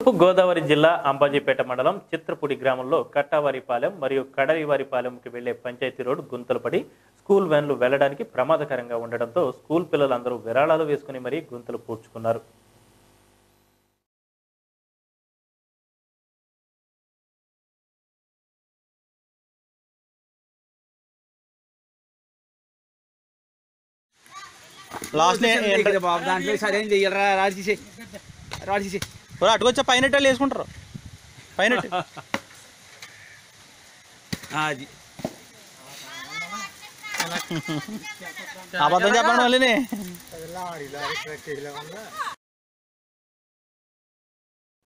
తూర్పు గోదావరి జిల్లా అంబాజీపేట మండలం చిత్రపూడి గ్రామంలో కట్టావారిపాలెం మరియు కడలివారిపాలెంకి వెళ్లే పంచాయతీ రోడ్డు గుంతలు పడి స్కూల్ వ్యాన్లు వెళ్లడానికి ప్రమాదకరంగా ఉండడంతో స్కూల్ పిల్లలందరూ విరాళాలు వేసుకుని మరీ గుంతలు పూడ్చుకున్నారు. అటుకొచ్చా పైన వేసుకుంటారు పైన అబద్ధం చెప్పండి మళ్ళీ